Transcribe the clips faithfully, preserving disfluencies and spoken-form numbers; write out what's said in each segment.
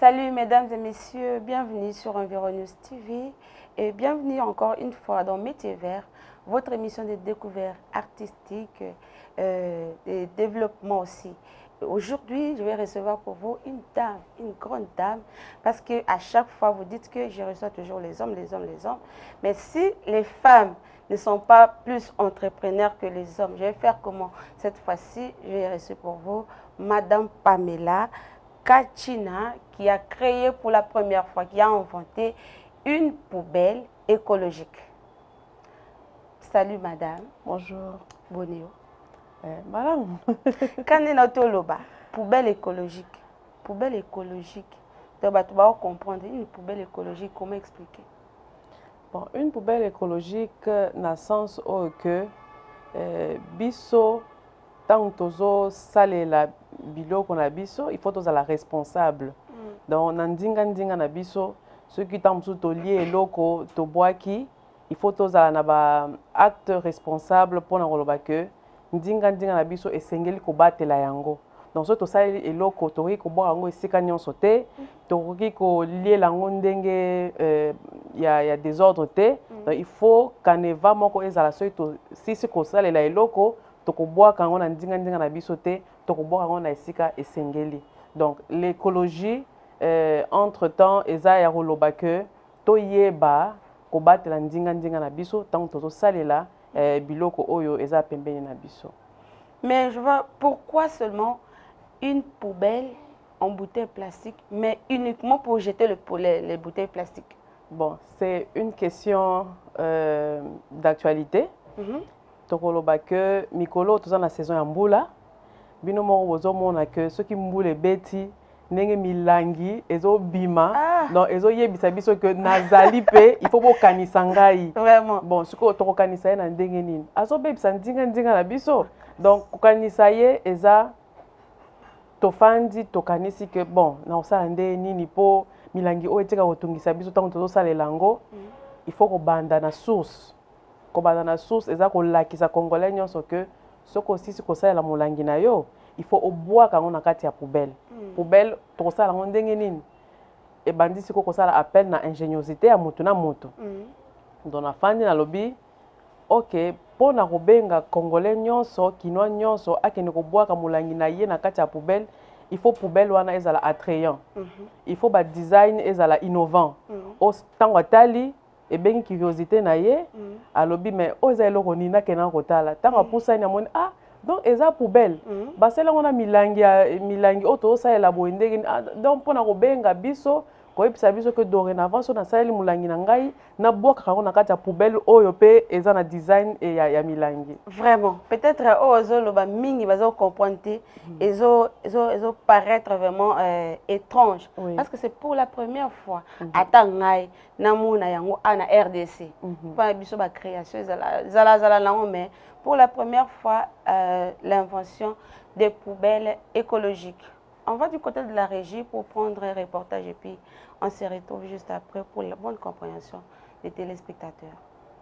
Salut mesdames et messieurs, bienvenue sur Environews T V et bienvenue encore une fois dans Métiers Verts, votre émission de découverte artistique euh, et développement aussi. Aujourd'hui, je vais recevoir pour vous une dame, une grande dame, parce que à chaque fois vous dites que je reçois toujours les hommes, les hommes, les hommes. Mais si les femmes ne sont pas plus entrepreneurs que les hommes, je vais faire comment? Cette fois-ci, je vais recevoir pour vous Madame Pamela Kachina, qui a créé pour la première fois, qui a inventé une poubelle écologique. Salut madame. Bonjour. Bonjour. Eh, madame. Quand on a poubelle écologique, poubelle écologique, tu vas comprendre une poubelle écologique, comment expliquer? Bon, une poubelle écologique, dans le sens où que eh, biso, tant que sale la bilo qu'on a biso, il faut tous la responsable. Mm. Donc, dans ndinga ndinga na biso, ceux qui t'ont tout lié loko to boaki, il faut tous la acte responsable pour na que ndinga ndinga na biso esengeli ko batela yango. Donc, ce to sale eloko to ri ko bo yango esika nyonso te, to ri ko lié lango ndenge il y a il y a des ordres te. Donc, il faut kaneva moko ezala so to si si ko sale la eloko tokoboa kango na ndinga ndinga na biso te tokoboa kango na esika esengeli. Donc l'écologie euh, entre temps eza ya koloba ke toyeba kobatela ndinga ndinga na biso tant tozo salela euh, biloko oyo eza pembeni na biso. Mais je vois pourquoi seulement une poubelle en bouteille plastique, mais uniquement pour jeter le, les, les bouteilles plastiques? Bon, c'est une question euh, d'actualité. Mm-hmm. Tokoloba que mikolo toza na saison ya mbula bino moko bozomona que soki mbula ebeti ndenge milangi ezo bima ah. Donc ezo yebisa biso que nazali pe il faut bokanisa ngai vraiment. Bon siko tokokanisa ye na ndenge nini azo bebisa ndinga ndinga na biso. Donc kokanisa ye eza tofandi tokanisi que bon na osala nde nini po milangi oyo etika kotungisa biso tango tozosalela yango. Mm. Il faut kobanda na source. Kobanda na source eza kolakisa congolais nyonso que soko sisi kosalela molangi na yo il faut oboa kango na kati ya poubelle. Mm. Poubelle tokosala ngo ndenge nini e bandisi ko kosala appel na ingéniosité ya mutu na mutu. Mm. Donc na fandi na lobi OK po na kobenga congolais nyonso kinois nyonso akene koboa ka molangi na ye na kati ya poubelle, il faut poubelle wana ezala attrayant. Mm -hmm. Il faut ba design ezala innovant. Mm. O tango atali et bien curiosité na ye mm. alobi mais oza eloko nina kena kotala tanga mm. pousa ni amoni ah donc eza poubelle mm. basela ngona milangi milangi oto sa ela boendeki donc pona ko benga biso ko episa biso que dorénavant so na sali mulangi na ngai na boka kango na kati ya poubelle oyo pe eza na design et ya, ya milangi. Vraiment peut-être ozo loba mingi bazo comprendre mm. ezo ezo ezo paraître vraiment euh, étrange. Oui. Parce que c'est pour la première fois mm -hmm. ata ngai na mona yango ana R D C mm -hmm. pas biso ba création zala zala zala nango mais pour la première fois euh, l'invention des poubelles écologiques. On va du côté de la régie pour prendre un reportage et puis on se retrouve juste après pour la bonne compréhension des téléspectateurs.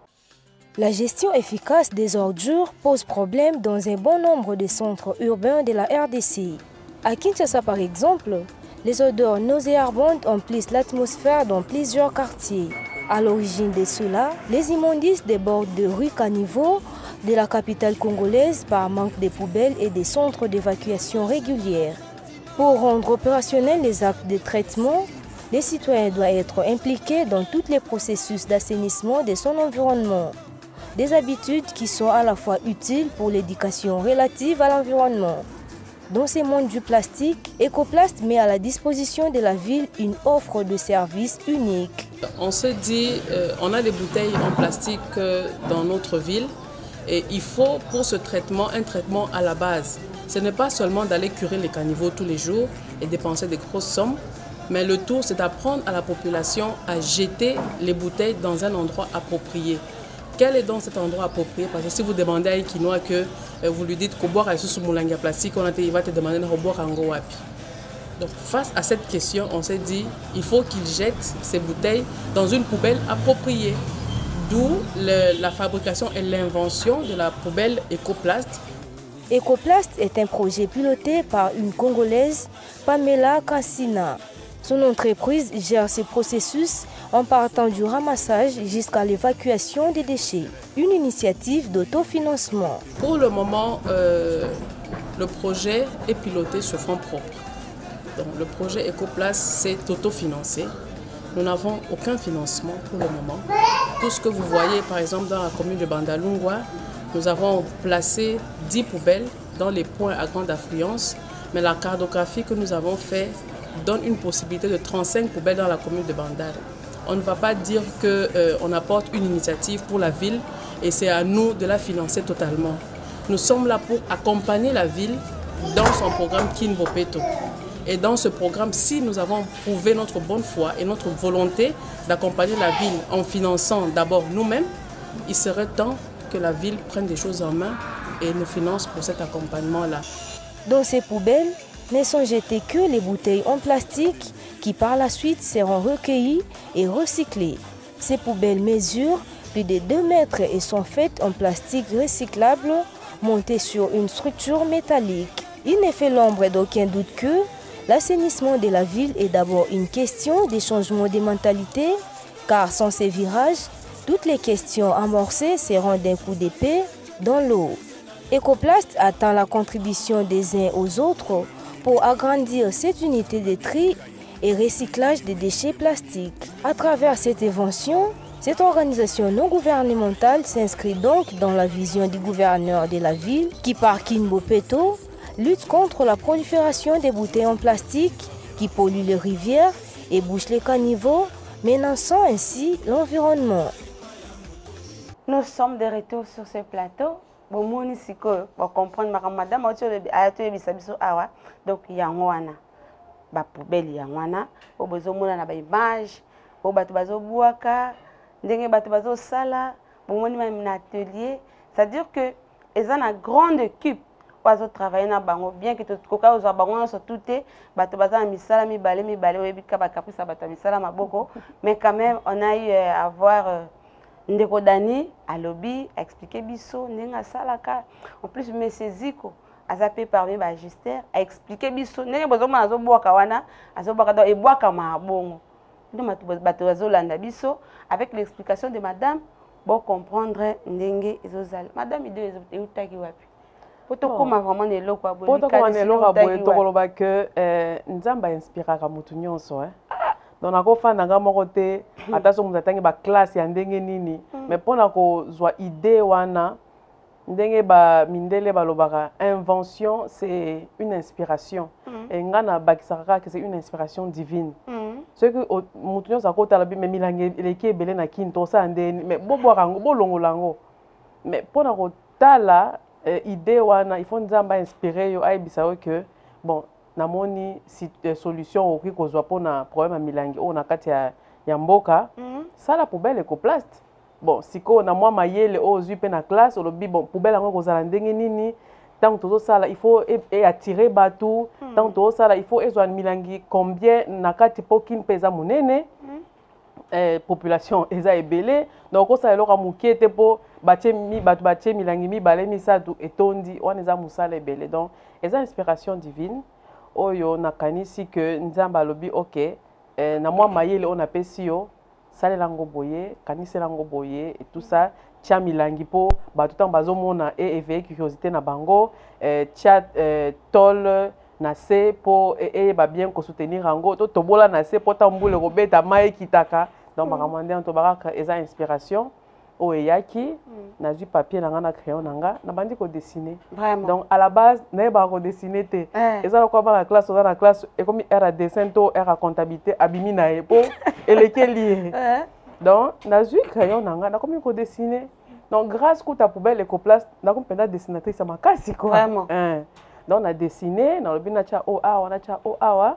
La gestion efficace des ordures pose problème dans un bon nombre de centres urbains de la R D C. À Kinshasa par exemple, les odeurs nauséabondes emplissent l'atmosphère dans plusieurs quartiers. À l'origine de cela, les immondices débordent de rues caniveaux de la capitale congolaise par manque de poubelles et des centres d'évacuation réguliers. Pour rendre opérationnels les actes de traitement, les citoyens doivent être impliqués dans tous les processus d'assainissement de son environnement. Des habitudes qui sont à la fois utiles pour l'éducation relative à l'environnement. Dans ce monde du plastique, Ecoplast met à la disposition de la ville une offre de services unique. On se dit, euh, on a des bouteilles en plastique euh, dans notre ville et il faut pour ce traitement un traitement à la base. Ce n'est pas seulement d'aller curer les caniveaux tous les jours et dépenser des grosses sommes, mais le tout c'est d'apprendre à la population à jeter les bouteilles dans un endroit approprié. Quel est donc cet endroit approprié? Parce que si vous demandez à un Quinois que euh, vous lui dites qu'au boire sous moulangi plastique, on a il va te demander de boire en wapi. Donc face à cette question, on s'est dit il faut qu'il jette ces bouteilles dans une poubelle appropriée. D'où la fabrication et l'invention de la poubelle Ecoplast. Ecoplast est un projet piloté par une Congolaise, Pamela Kachina. Son entreprise gère ces processus en partant du ramassage jusqu'à l'évacuation des déchets. Une initiative d'autofinancement. Pour le moment, euh, le projet est piloté sur fonds propres. Donc, le projet Ecoplace, c'est autofinancé. Nous n'avons aucun financement pour le moment. Tout ce que vous voyez, par exemple, dans la commune de Bandalungwa, nous avons placé dix poubelles dans les points à grande affluence, mais la cartographie que nous avons faite donne une possibilité de trente-cinq poubelles dans la commune de Bandal. On ne va pas dire qu'on euh, apporte une initiative pour la ville et c'est à nous de la financer totalement. Nous sommes là pour accompagner la ville dans son programme Kinbopeto. Et dans ce programme, si nous avons prouvé notre bonne foi et notre volonté d'accompagner la ville en finançant d'abord nous-mêmes, il serait temps que la ville prenne des choses en main et nous finance pour cet accompagnement-là. Dans ces poubelles, ne sont jetées que les bouteilles en plastique qui par la suite seront recueillies et recyclées. Ces poubelles mesurent plus de deux mètres et sont faites en plastique recyclable monté sur une structure métallique. Il ne fait l'ombre d'aucun doute que l'assainissement de la ville est d'abord une question des changements de mentalité, car sans ces virages, toutes les questions amorcées seront d'un coup d'épée dans l'eau. Ecoplast attend la contribution des uns aux autres pour agrandir cette unité de tri et recyclage des déchets plastiques. À travers cette invention, cette organisation non gouvernementale s'inscrit donc dans la vision du gouverneur de la ville qui, par Kinbopeto, lutte contre la prolifération des bouteilles en plastique qui polluent les rivières et bouchent les caniveaux, menaçant ainsi l'environnement. Nous sommes de retour sur ce plateau. Bon, moi, ici, pour comprendre, madame, donc il y a un wana, ba poubelle il y a un wana, au besoin de na ba image, au bateau bazo buaka, ndenge bateau bazo sala, bon, moi, même atelier, c'est-à-dire que ils ont une grande équipe. Oiseau travailler na bango bien que tout koka ozo bango so touté bato baza misala mi balé mi balé oyebi ka ba kapisa bato misala maboko mais quand même on a eu à avoir euh, ndeko Dani à lobby expliquer biso ndenge salaka en plus monsieur Ziko azape parmi ba ajuster a expliquer biso ndenge bozo mona zo boka wana azo boka do e boka ma bongo ndo bato bazo landa biso avec l'explication de madame pour comprendre ndenge ezozala madame ido eutaki wapi. Pourquoi vraiment ne lo kwa boye pourquoi ne lo kwa boye to koloba que euh nzamba inspira ka mutu nyonso hein donc nako fanda nga moko te ata so muzatangi ba classe ya ndenge nini mais pona ko zwa idée wana ndenge ba mindele balobaka invention c'est une inspiration et ngana bakisaka que c'est une inspiration divine ce que mutu nyonso akota la bi mais milange eleki ebele na kinto sa ndeni mais bobo rango bolongolango mais pona ko tala Euh, idée wana il faut nzamba inspirer yo aibisa que bon namoni si euh, solution oki kozwa pona problème milangi o na kati ya, ya mboka mm -hmm. ça la poubelle Ecoplast bon siko na mwa mayele o zui pe na classe o lobi bon poubelle ngo kozala ndenge nini tant tozo sala il faut e, e attirer batou mm -hmm. tant tozo sala il faut ezwa milangi combien na kati po kin pesa munene mm -hmm. Eh, population eza ebele donc ça eloka mukiete po batie mi batu batie milangi mi balé misatu etondi wana eza musala ebele donc eza inspiration divine oyo nakanisi que nzamba lobi OK eh, na mwa mayele on apesi yo salela ngo boye kanisela ngo boye et tout ça tia milangi po batu tant bazomona e éveiller curiosité na bango eh, tia eh, tol na se po e, e ba bien ko soutenir ango to tobola na se po tambule robeta mai kitaka donc makamande on to baraka eza inspiration o eyaki na du papier nanga na crayon nanga na bandi ko dessiner vraiment donc à la base na ba ko dessiner te eza ko ba la classe dans la classe et comme era dessin to era comptabilité abimi na e po eleke lié donc na du crayon nanga na comme ko dessiner donc grâce à ta poubelle Ecoplast na ko penda dessinatrice makasi quoi vraiment hein. Donc on a dessiné, on a bien cha o awa, on a cha o awa.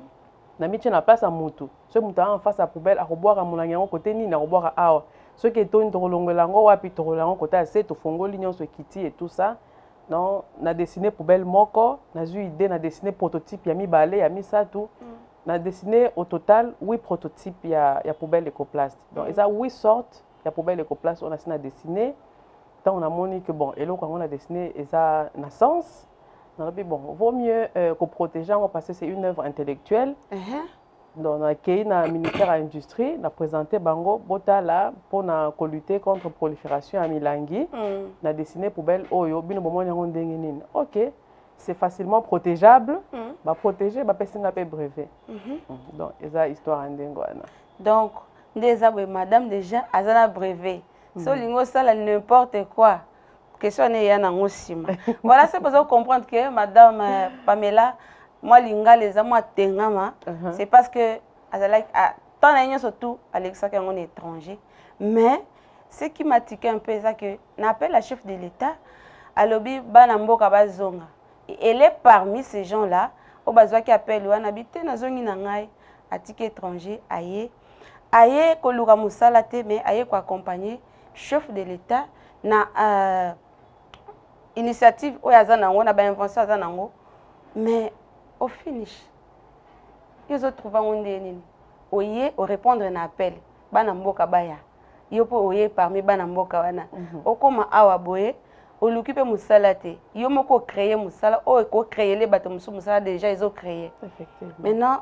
Na mi na place à mutu. Ce mutu en face à poubelle à reboire à moulanga en côté ni na reboire à awa. Ce qui est ton tolongolango wapi tololango côté à sept fongo lignon so kiti et tout ça. Donc on a dessiné poubelle moko, na eu idée na dessiné prototype ya mi balé, ya mi ça tout. Na dessiné au total huit prototypes ya ya poubelle Ecoplast. Donc il y a huit sortes ya poubelle Ecoplast on a na dessiné. Donc on a moni que bon, et là quand on a dessiné et ça na sens. Bon, vaut mieux euh, qu'on protège parce que c'est une œuvre intellectuelle. Uh-huh. donc na kei na ministère de l'industrie na présenté bango botala pour na lutter contre prolifération à milangi mm. na dessiné poubelle oyo bino bomoni yango ndenge nini. OK, c'est facilement protégeable mm. ba protéger ba pesinga pe brevet mm -hmm. mm. donc eza histoire ndenge wana. Donc déjà madame déjà azana brevet mm. so lingo sala n'importe quoi question ne ya nango sima. Voilà, c'est pour ça comprendre que madame euh, Pamela moi linga les moi tengama uh -huh. c'est parce que azala tant na surtout Alexa qui est un étranger, mais ce qui m'a tiqué un peu c'est que n'appelle la chef de l'État à lobby bana mboka bazonga, elle est parmi ces gens là au bazwa qui appelle ou habité na zongi na ngai à ticket étranger aye aye ko luka musala te mais aye ko accompagner chef de l'État na euh, initiative o yazana ngo na ba invention yazana ngo, mais au finish ils ont trouvé un nini oye o répondre un appel bana mboka baya yo po oye parmi bana mboka wana okoma awa boye oluki pe musala te yo moko créer musala o ko créer les bateaux musu musala déjà ils ont créé effectivement. Maintenant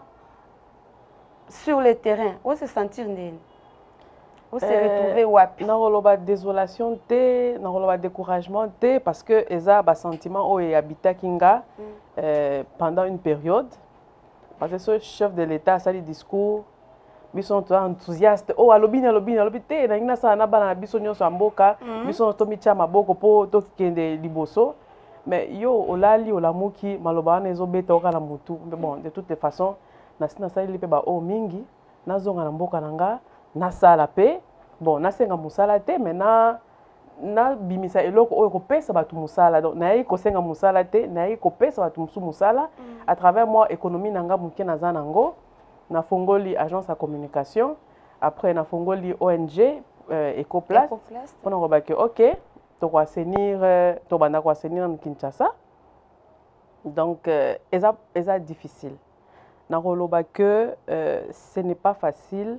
sur le terrain on se sentir nini on se retrouver wapi na roloba désolation te na roloba découragement te parce que eza ba sentiment o e habita kinga mm. euh, pendant une période parce que ce chef de l'État a dit discours biso to enthousiaste oh alobi na alobi na alobi te na ngina sana bana biso nyonso amboka mm. biso to micha maboko po to kende liboso mais yo olali olamuki maloba na ezobeta oka na mutu mais bon de toutes les façons na sina sali pe ba o mingi nazonga na mboka nanga na sala pe bon na senga musala te mais na na bimisa eloko oyo kopesa batu musala donc na yi ko senga musala te na yi kopesa batu musu musala mm. à travers moi économie nanga muke na zanango na fongoli agence à communication après na fongoli O N G euh, Ecoplast pour on va que OK to ko assainir to banda ko assainir na Kinshasa donc euh, eza eza difficile na roloba que euh, ce n'est pas facile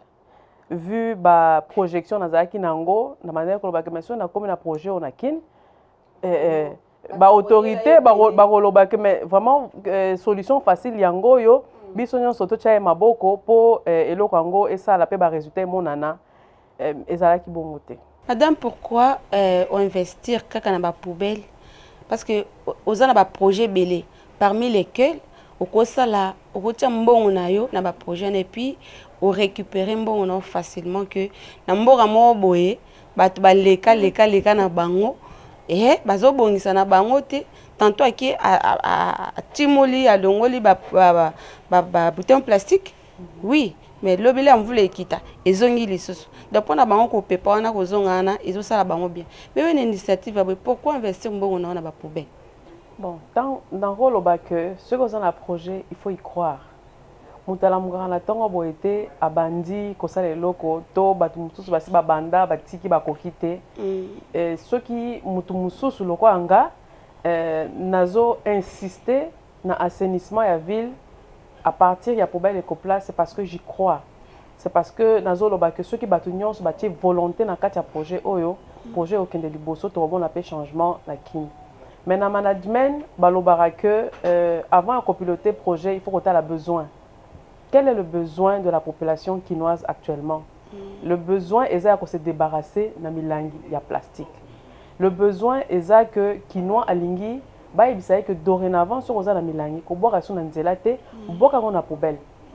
vu ba projection na zaki nango na manière ko ba commission na comme na projet on a kin euh, ba autorité ba ba roloba que mais vraiment euh, solution facile yango yo biso nyonso to chaye maboko po euh, eloko yango esala pe ba résultat monana euh, ezalaki bongo te. Madame, pourquoi euh, on investir kaka na ba poubelle parce que aux ana ba projet belé parmi lesquels au kosala au kotia mbongo na yo na ba projet et puis au récupérer mbongo na facilement que na mboka mo boye batu ba leka leka leka na bango eh bazo bongisa na bango te tantôt aki a timoli a longoli ba ba ba bouteille en plastique oui mais lobele on voulait quitter ezongi lisusu donc on a bango ko pepa na ko zonga na ezo sala bango bien mais une initiative pourquoi investir mbongo na na ba poubelle. Bon, dans dans rôle au bac ce que on a projet il faut y croire. Mutala mugana tongo boete abandi kosa le loko to batu mususu basi babanda batiki bakokite mm. et ceux qui mutu mususu loko anga euh, nazo insister na assainissement ya ville à partir ya poubelle Ecoplast c'est parce que j'y crois. C'est parce que nazo loba que ceux qui batu nyonso bati volonté na kati ya projet oyo mm. projet okende liboso to bon appel changement la kin. Mais dans management balobara que euh, avant de copiloter projet il faut qu'on ait la besoin. Quel est le besoin de la population quinoise actuellement? Mm. Le besoin est de se débarrasser de milangi ya plastique. Le besoin est que quinoa alingi ba ibisaye que dorénavant sur oza na milangi ko boka so na nzela te boka ko na poubelle.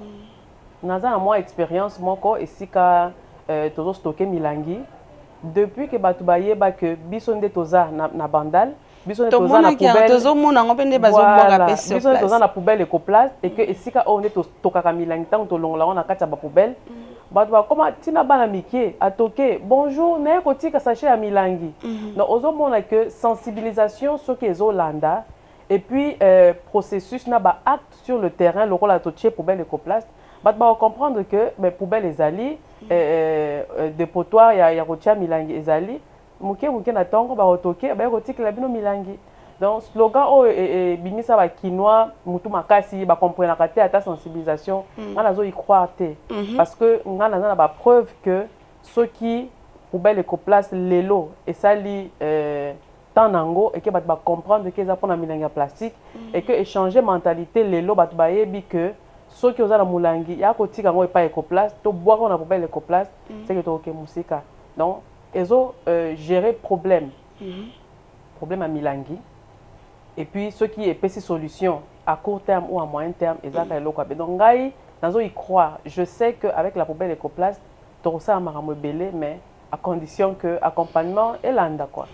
Naza na moi expérience moko esika euh, tozo stocker milangi depuis que batu baye ba que biso nde toza na, na bandal biso toza na poubelle tozo mona ngo pende bazo boka pesi biso toza na poubelle Ecoplast et que esika on est tokaka milangi tant to longola na kati ya ba poubelle bato ba koma tina bana mikie atoke bonjour na kotika sachet ya milangi donc ozo mona que sensibilisation ce que ezolanda et puis euh, processus na ba acte sur le terrain le rôle à toche poubelle Ecoplast bato ba comprendre que mais poubelle ezali euh, euh, dépotoir ya ya rotia milangi ezali muke muke na tongo ba otoke ba kotika la bino milangi. Donc slogan o e bimisa ba quinoa mutu makasi ba comprendre ka te ata sensibilisation ngana zo y croire te parce que ngana na ba preuve que ceux qui poubelle Ecoplast lelo et sali euh tanango et que ba comprendre que ça pour na milangi plastique et que échanger mentalité lelo ba ba yebi que ceux qui ont la moulangi il y a côté quand on pas écoplace to boire on a poubelle écoplace c'est que to que musika donc ils ont euh, géré problème problème à milangi et puis ceux qui est pessi solution à court terme ou à moyen terme ils ont le quoi donc ngai dans y croire je sais que avec la poubelle écoplace to ça maramu belé mais à condition que accompagnement est landa quoi.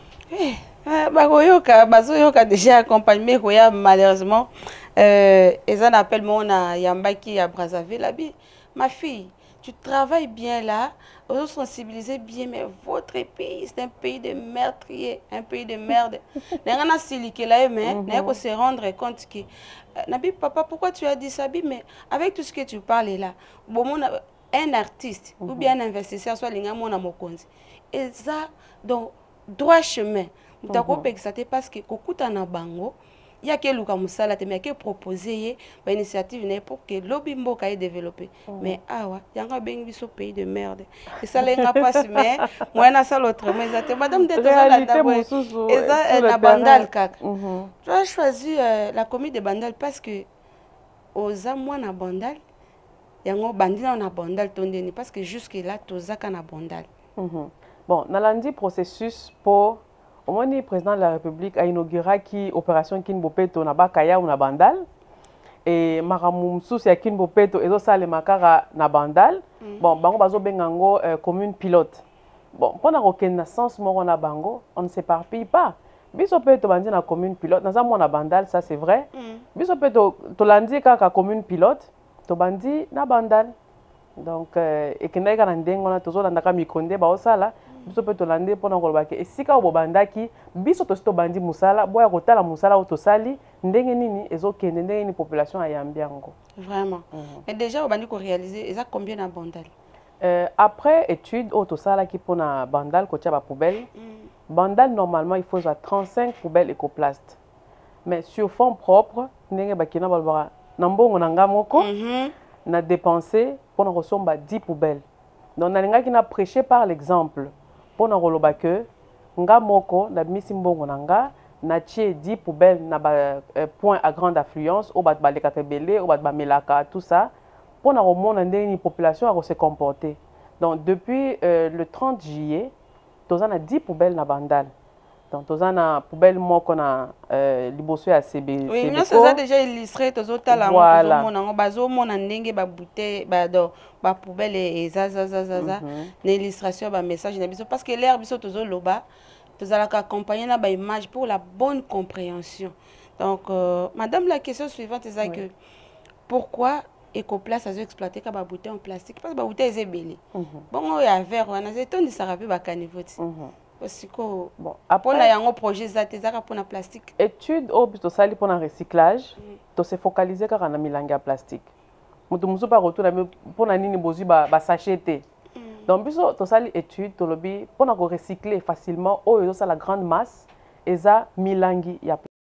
Bagoyoka bazoyoka déjà accompagné koya malheureusement euh ils en appellent mon à Yambaki à Brazzaville abi ma fille tu travailles bien là vous sensibiliser bien mais votre pays c'est un pays de meurtriers un pays de merde n'engana silike là mais n'a ko se rendre compte que nabi papa pourquoi tu as dit ça bi mais avec tout ce que tu parles là bon mon un artiste ou bien un investisseur soit linga mona mokonzi et ça donc droit chemin mutako pexate parce que kokuta na bango il y a que luka musala te mais que proposer ba initiative né pour que lobby mboka ait développé mais awa yanga bengi biso pays de merde et ça lenga passe mais moi na ça l'autre mais ça te madame de la d'abord et ça na bandal kaka tu as choisi euh, la commune de Bandal parce que aux amois na Bandal yango bandina na Bandal tondeni parce que jusque là tozaka na Bandal. Bon, nalandi processus pour au moins le président de la République a inauguré qui opération Kinbopeto na Bakaya ou na Bandal et maramu msusi ya Kinbopeto ezo sale makara na Bandal. Bon, bango bazo bengango euh, commune pilote. Bon, pendant aucun sens moko na bango, on ne s'éparpille pas. Biso peto bandi na commune pilote, na za na Bandal, ça c'est vrai. Biso peto to landi kaka commune pilote, to bandi na Bandal. Donc euh, et kenda ka ndengo na tozo landaka mikonde ba osala biso pe to lande pona ko lobake esika obo bandaki biso to sto bandi musala boya kotala musala o to sali ndenge nini ezo kende ndenge ni population ayambi yango vraiment mais déjà obandi ko réaliser eza combien na Bandal euh, après étude o to sala ki pona Bandal ko tia ba poubelle Bandal normalement il faut trente-cinq poubelles écoplaste mais sur fond propre ndenge bakina balbara na mbongo na ngamoko na dépensé pour nous recevoir dix poubelles. Donc, on a prêché par l'exemple pour nous recevoir que nga moko na misimbongo nanga na tie dix poubelles na ba point à grande affluence au bat ba lekakebele au bat ba melaka tout ça pour nous remonter une population à se comporter. Donc depuis euh, le trente juillet, nous avons dix poubelles na Bandal. Donc, nous avons une poubelle qui est liboso à C B. Oui, mais ça déjà illustré. Nous avons une poubelle et ça, ça, ça, ça, ça. Une illustration, un message. Parce que l'air, nous allons accompagner une image pour la bonne compréhension. Donc, euh, madame, la question suivante est que pourquoi Ecoplace a exploité comme une bouteille en plastique? Parce que la bouteille est belle. Bon, il y a verre, on a dit que ça va plus bon, après un projet pour la plastique. Étude au but de pour le recyclage, to se focaliser car on a mis l'engrais plastique. Mutu musu pas retour pour na nini bozi ba ba sachet. Donc biso to sali étude to lobby pour na recycler facilement au yo ça la grande masse et ça milangi ya